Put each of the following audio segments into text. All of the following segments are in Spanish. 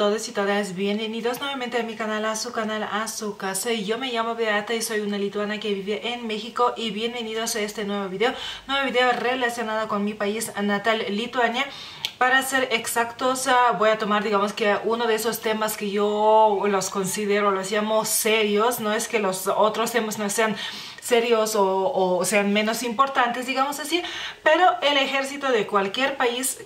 todos y todas, bienvenidos nuevamente a mi canal, a su canal, a su casa. Yo me llamo Beata y soy una lituana que vive en México y bienvenidos a este nuevo video relacionado con mi país natal, Lituania. Para ser exactos, voy a tomar, digamos que uno de esos temas que yo los considero, los llamo serios. No es que los otros temas no sean serios o sean menos importantes, digamos así, pero el ejército de cualquier país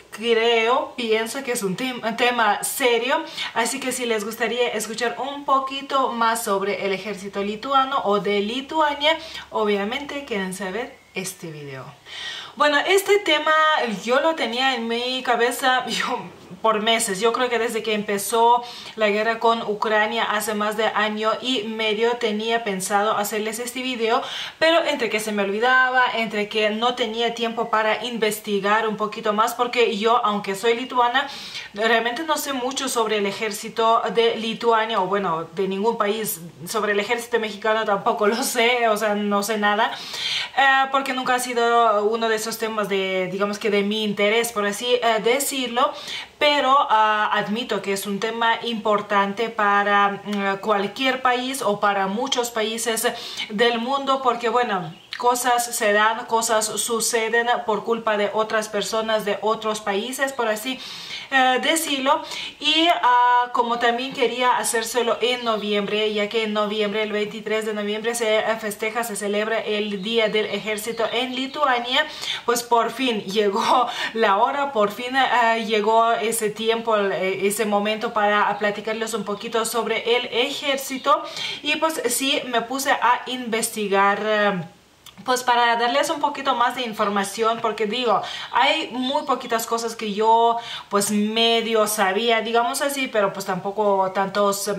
pienso que es un tema serio, así que si les gustaría escuchar un poquito más sobre el ejército lituano o de Lituania, obviamente quédense ver este video. Bueno, este tema yo lo tenía en mi cabeza por meses. Yo creo que desde que empezó la guerra con Ucrania hace más de año y medio tenía pensado hacerles este video, pero entre que se me olvidaba, entre que no tenía tiempo para investigar un poquito más, porque yo, aunque soy lituana, realmente no sé mucho sobre el ejército de Lituania, o bueno, de ningún país. Sobre el ejército mexicano tampoco lo sé, o sea, no sé nada, porque nunca ha sido uno de esos temas de, digamos que de mi interés, por así decirlo. Pero admito que es un tema importante para cualquier país o para muchos países del mundo, porque bueno, cosas se dan, cosas suceden por culpa de otras personas de otros países, por así decirlo. Y como también quería hacérselo en noviembre, ya que en noviembre, el 23 de noviembre, se festeja, se celebra el Día del Ejército en Lituania, pues por fin llegó la hora, por fin llegó ese tiempo, ese momento para platicarles un poquito sobre el ejército. Y pues sí, me puse a investigar, pues para darles un poquito más de información, porque digo, hay muy poquitas cosas que yo pues medio sabía, digamos así, pero pues tampoco tantos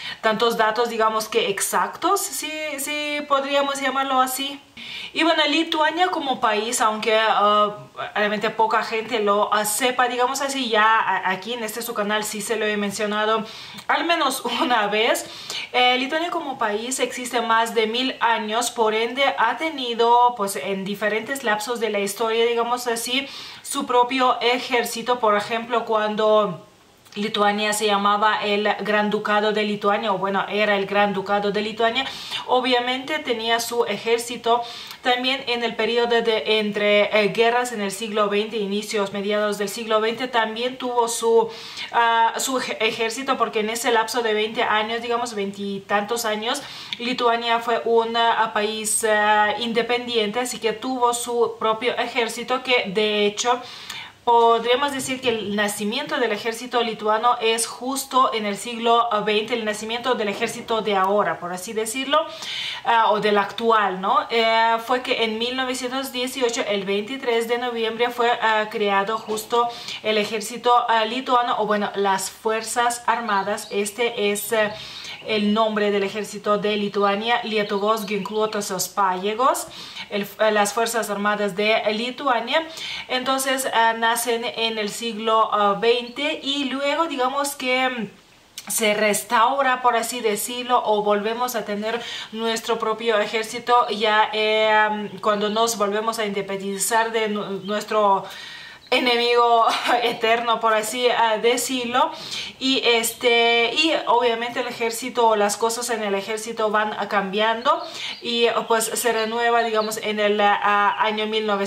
datos, digamos que exactos, sí podríamos llamarlo así. Y bueno, Lituania como país, aunque realmente poca gente lo sepa, digamos así, ya aquí en su canal sí se lo he mencionado al menos una vez. Lituania como país existe más de 1000 años, por ende ha tenido pues en diferentes lapsos de la historia, digamos así, su propio ejército. Por ejemplo, cuando Lituania se llamaba el Gran Ducado de Lituania, o bueno, era el Gran Ducado de Lituania, obviamente tenía su ejército. También en el periodo de entre guerras en el siglo XX, inicios, mediados del siglo XX, también tuvo su ejército, porque en ese lapso de 20 años, digamos 20 y tantos años, Lituania fue un país independiente, así que tuvo su propio ejército, que de hecho podríamos decir que el nacimiento del ejército lituano es justo en el siglo XX, el nacimiento del ejército de ahora, por así decirlo, o del actual, ¿no? Fue que en 1918, el 23 de noviembre, fue creado justo el ejército lituano, o bueno, las Fuerzas Armadas. Este es el nombre del ejército de Lituania: Lietuvos Ginkluotosios Pajėgos, las Fuerzas Armadas de Lituania. Entonces nacen en el siglo XX y luego, digamos que se restaura, por así decirlo, o volvemos a tener nuestro propio ejército ya cuando nos volvemos a independizar de nuestro enemigo eterno, por así decirlo. Y obviamente el ejército, las cosas en el ejército van cambiando, y pues se renueva, digamos, en el año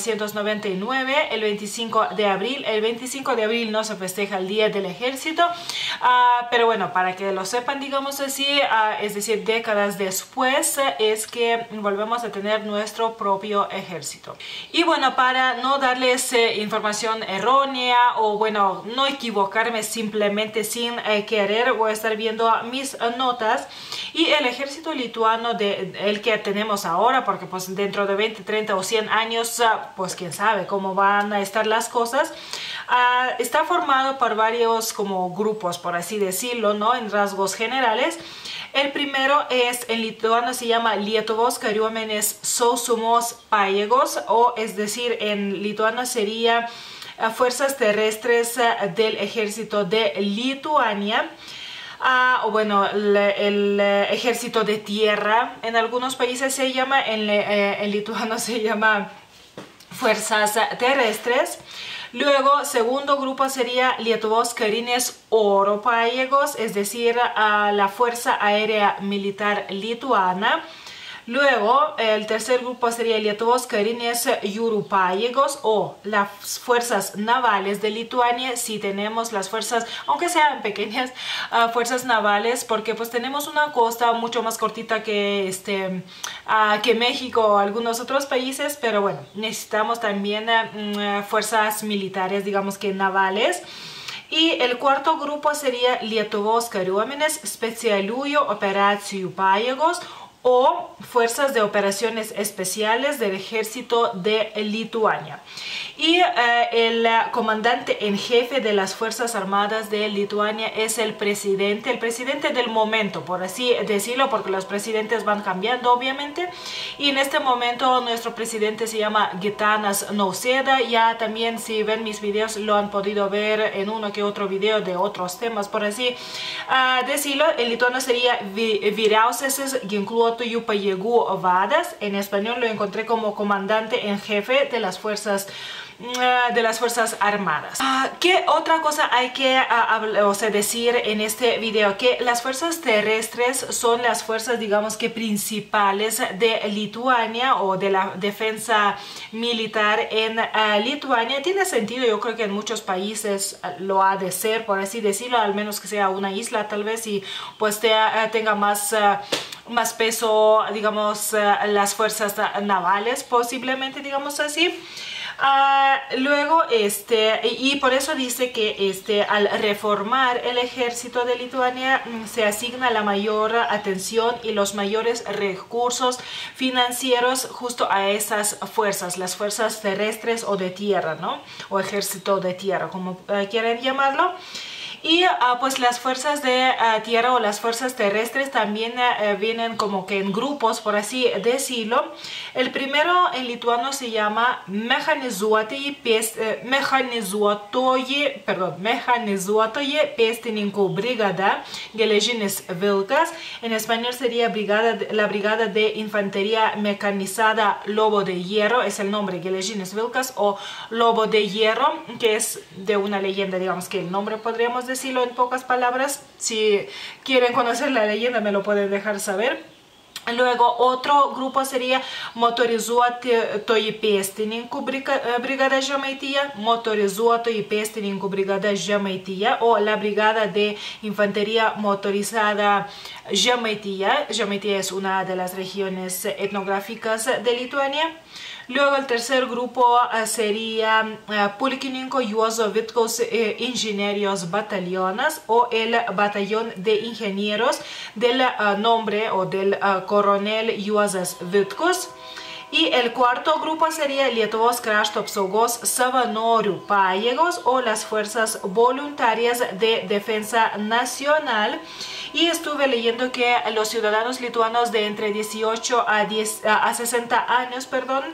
1999, el 25 de abril. El 25 de abril no se festeja el Día del Ejército, pero bueno, para que lo sepan, digamos así, es decir, décadas después es que volvemos a tener nuestro propio ejército. Y bueno, para no darles información errónea, o bueno, no equivocarme simplemente sin querer, voy a estar viendo mis notas. Y el ejército lituano, el que tenemos ahora, porque pues dentro de 20, 30 o 100 años, pues quién sabe cómo van a estar las cosas, está formado por varios como grupos, por así decirlo, ¿no? En rasgos generales. El primero es, en lituano se llama Lietuvos Kariuomenės Sausumos Pajėgos, o es decir, en lituano sería Fuerzas Terrestres del Ejército de Lituania. O bueno, el ejército de tierra en algunos países se llama, en lituano se llama Fuerzas Terrestres. Luego, segundo grupo sería Lietuvos Karinės oro pajėgos, es decir, la Fuerza Aérea Militar Lituana. Luego, el tercer grupo sería Lietuvos Karinės jūrų pajėgos o las fuerzas navales de Lituania. Si tenemos las fuerzas, aunque sean pequeñas, fuerzas navales, porque pues tenemos una costa mucho más cortita que, que México o algunos otros países, pero bueno, necesitamos también fuerzas militares, digamos que navales. Y el cuarto grupo sería Lietuvos kariuomenės specialiųjų operacijų pajėgos o Fuerzas de Operaciones Especiales del Ejército de Lituania. Y el comandante en jefe de las Fuerzas Armadas de Lituania es el presidente del momento, por así decirlo, porque los presidentes van cambiando obviamente. Y en este momento nuestro presidente se llama Gitanas Nausėda. Ya también, si ven mis videos, lo han podido ver en uno que otro video de otros temas, por así decirlo. En lituano sería Vyriausiasis ginkluotųjų pajėgų vadas. En español lo encontré como comandante en jefe de las Fuerzas Armadas. ¿Qué otra cosa hay que decir en este video? Que las fuerzas terrestres son las fuerzas, digamos que principales de Lituania o de la defensa militar en Lituania. Tiene sentido, yo creo que en muchos países lo ha de ser, por así decirlo, al menos que sea una isla tal vez y pues tenga más peso, digamos, las fuerzas navales posiblemente, digamos así. Luego, y por eso dice que al reformar el ejército de Lituania se asigna la mayor atención y los mayores recursos financieros justo a esas fuerzas, las fuerzas terrestres o de tierra, ¿no? O ejército de tierra, como quieran llamarlo. Y pues las fuerzas de tierra o las fuerzas terrestres también vienen como que en grupos, por así decirlo. El primero en lituano se llama mechanizuotoji pėstininkų brigada, geležinis vilkas. En español sería la brigada de infantería mecanizada Lobo de Hierro, es el nombre, geležinis vilkas o Lobo de Hierro, que es de una leyenda, digamos que el nombre podríamos decirlo en pocas palabras. Si quieren conocer la leyenda me lo pueden dejar saber. Luego otro grupo sería motorizuotoji pėstininkų brigada Žemaitija, motorizuotoji pėstininkų brigada Žemaitija o la brigada de infantería motorizada Žemaitija. Žemaitija es una de las regiones etnográficas de Lituania. Luego el tercer grupo sería Pulkininko Juozo Vitkaus Ingenierijos Batalionas o el Batallón de Ingenieros del nombre o del coronel Juozas Vitkus. Y el cuarto grupo sería Lietuvos krašto apsaugos savanorių pajėgos o las fuerzas voluntarias de defensa nacional. Y estuve leyendo que los ciudadanos lituanos de entre 18 a 60 años,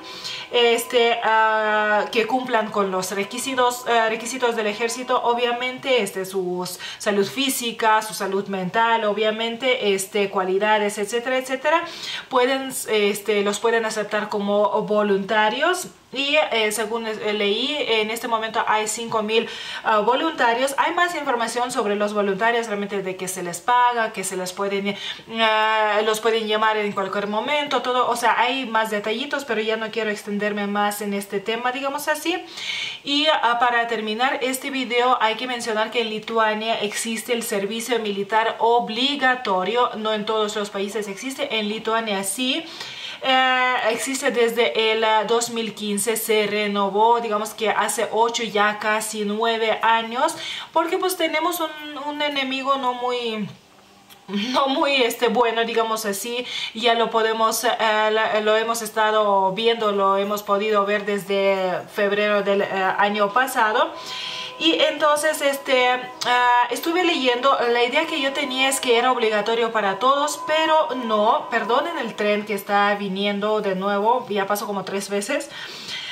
que cumplan con los requisitos del ejército, obviamente, su salud física, su salud mental, obviamente, cualidades, etcétera, etcétera, los pueden aceptar como voluntarios. Y según leí, en este momento hay 5,000 voluntarios. Hay más información sobre los voluntarios, realmente de que se les paga, que se les los pueden llamar en cualquier momento, todo, o sea, hay más detallitos, pero ya no quiero extenderme más en este tema, digamos así. Y para terminar este video hay que mencionar que en Lituania existe el servicio militar obligatorio. No en todos los países existe, en Lituania sí. Existe desde el 2015, se renovó, digamos que hace 8, ya casi 9 años, porque pues tenemos un enemigo no muy bueno, digamos así. Ya lo podemos, lo hemos estado viendo, lo hemos podido ver desde febrero del año pasado. Y entonces estuve leyendo, la idea que yo tenía es que era obligatorio para todos, pero no, perdonen el tren que está viniendo de nuevo, ya pasó como 3 veces.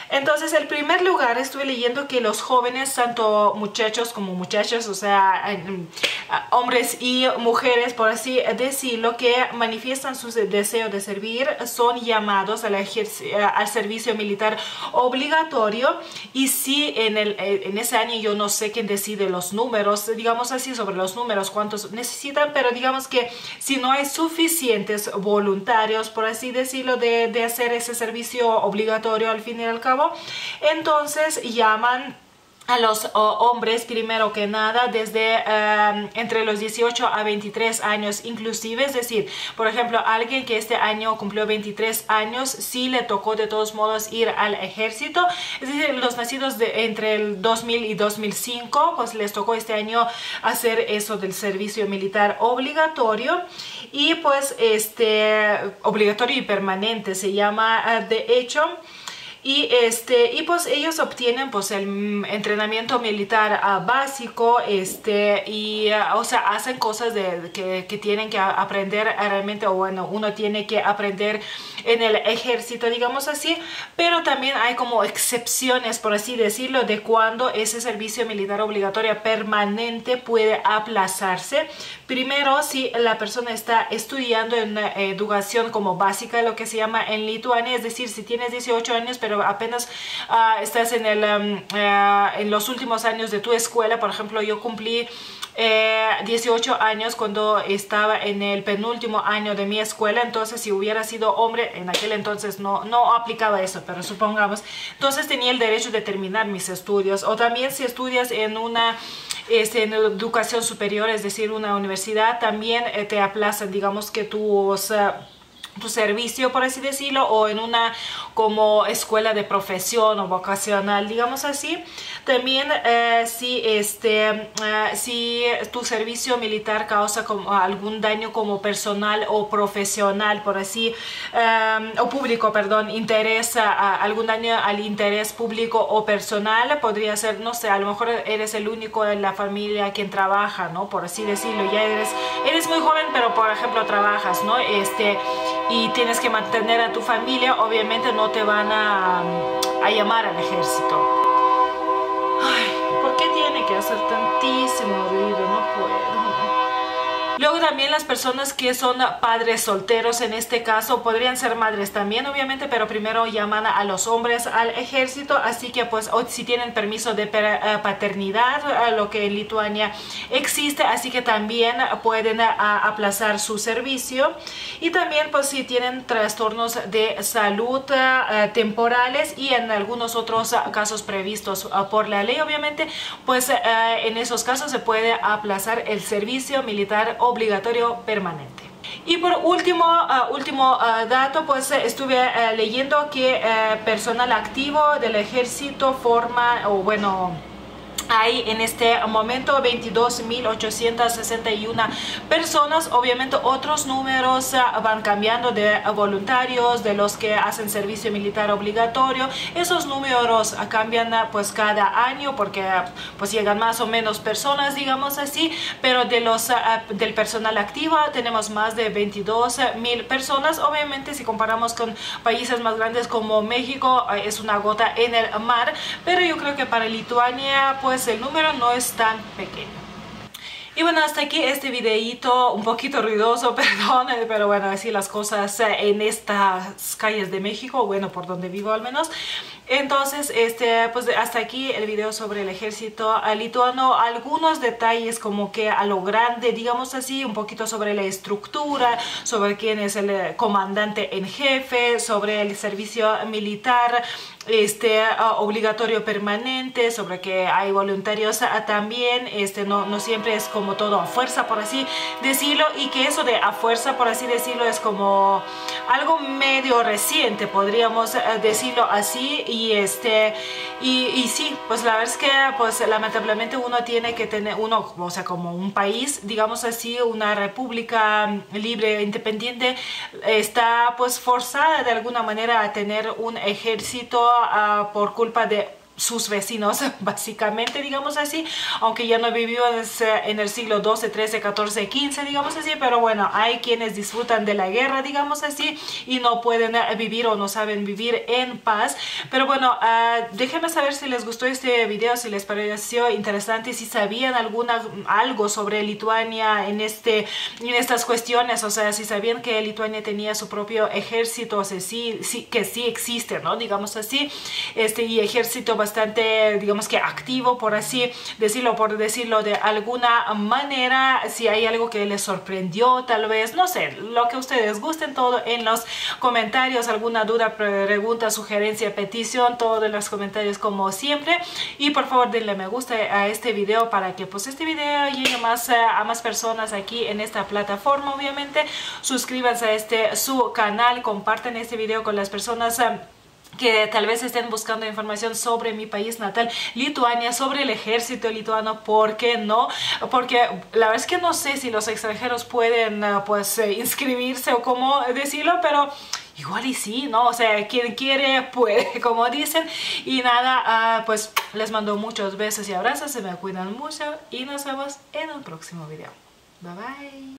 Entonces, el primer lugar estuve leyendo que los jóvenes, tanto muchachos como muchachas, o sea, hombres y mujeres, por así decirlo, que manifiestan su deseo de servir, son llamados al servicio militar obligatorio. Y sí, en ese año yo no sé quién decide los números, digamos así, sobre los números, cuántos necesitan, pero digamos que si no hay suficientes voluntarios, por así decirlo, de hacer ese servicio obligatorio al fin y al cabo, entonces llaman a los hombres primero que nada desde entre los 18 a 23 años inclusive, es decir, por ejemplo, alguien que este año cumplió 23 años, sí le tocó de todos modos ir al ejército, es decir, los nacidos entre el 2000 y 2005, pues les tocó este año hacer eso del servicio militar obligatorio, y pues obligatorio y permanente se llama de hecho. Y pues ellos obtienen pues el entrenamiento militar básico, o sea, hacen cosas que tienen que aprender realmente, o bueno, uno tiene que aprender en el ejército, digamos así, pero también hay como excepciones, por así decirlo, de cuando ese servicio militar obligatorio permanente puede aplazarse. Primero, si la persona está estudiando en educación como básica, lo que se llama en Lituania, es decir, si tienes 18 años, pero apenas estás en los últimos años de tu escuela. Por ejemplo, yo cumplí 18 años cuando estaba en el penúltimo año de mi escuela, entonces si hubiera sido hombre, en aquel entonces no aplicaba eso, pero supongamos, entonces tenía el derecho de terminar mis estudios. O también si estudias en en educación superior, es decir, una universidad, también te aplazan, digamos que tu servicio, por así decirlo, o en una como escuela de profesión o vocacional, digamos así. También si tu servicio militar causa como algún daño como personal o profesional, por así, o público, perdón, algún daño al interés público o personal, podría ser, no sé, a lo mejor eres el único en la familia quien trabaja, ¿no? Por así decirlo, ya eres muy joven, pero por ejemplo trabajas, ¿no? Y tienes que mantener a tu familia, obviamente no te van a llamar al ejército. Ay, ¿por qué tiene que hacer tantísimo ruido? No puedo. Luego también las personas que son padres solteros, en este caso podrían ser madres también, obviamente, pero primero llaman a los hombres al ejército, así que pues si tienen permiso de paternidad, lo que en Lituania existe, así que también pueden aplazar su servicio. Y también pues si tienen trastornos de salud temporales y en algunos otros casos previstos por la ley, obviamente, pues en esos casos se puede aplazar el servicio militar obligatorio permanente. Y por último dato, pues estuve leyendo que personal activo del ejército hay en este momento 22.861 personas. Obviamente otros números van cambiando de voluntarios, de los que hacen servicio militar obligatorio. Esos números cambian pues cada año porque pues llegan más o menos personas, digamos así, pero del personal activo tenemos más de 22.000 personas. Obviamente si comparamos con países más grandes como México, es una gota en el mar, pero yo creo que para Lituania pues el número no es tan pequeño. Y bueno, hasta aquí este videíto un poquito ruidoso, perdón, pero bueno, así las cosas en estas calles de México, bueno, por donde vivo al menos. Entonces, pues hasta aquí el video sobre el ejército lituano. Algunos detalles como que a lo grande, digamos así, un poquito sobre la estructura, sobre quién es el comandante en jefe, sobre el servicio militar obligatorio permanente, sobre que hay voluntarios también, no siempre es como todo a fuerza, por así decirlo, y que eso de a fuerza, por así decirlo, es como algo medio reciente, podríamos decirlo así. Y sí, pues la verdad es que pues lamentablemente uno tiene que tener, o sea, como un país, digamos así, una república libre, independiente, está pues forzada de alguna manera a tener un ejército por culpa de sus vecinos, básicamente, digamos así, aunque ya no vivió en el siglo XII, XIII, XIV, XV, digamos así, pero bueno, hay quienes disfrutan de la guerra, digamos así, y no pueden vivir o no saben vivir en paz. Pero bueno, déjenme saber si les gustó este video, si les pareció interesante, si sabían algo sobre Lituania en estas cuestiones, o sea, si sabían que Lituania tenía su propio ejército, o sea, que sí existe, ¿no? Digamos así, y ejército bastante, digamos que activo, por así decirlo de alguna manera. Si hay algo que les sorprendió, tal vez, no sé, lo que ustedes gusten, todo en los comentarios. Alguna duda, pregunta, sugerencia, petición, todo en los comentarios como siempre. Y por favor denle me gusta a este video para que pues este video llegue a más personas aquí en esta plataforma. Obviamente suscríbanse a su canal, compartan este video con las personas que tal vez estén buscando información sobre mi país natal, Lituania, sobre el ejército lituano. ¿Por qué no? Porque la verdad es que no sé si los extranjeros pueden inscribirse o cómo decirlo, pero igual y sí, ¿no? O sea, quien quiere puede, como dicen. Y nada, pues les mando muchos besos y abrazos, se me cuidan mucho y nos vemos en el próximo video. Bye bye.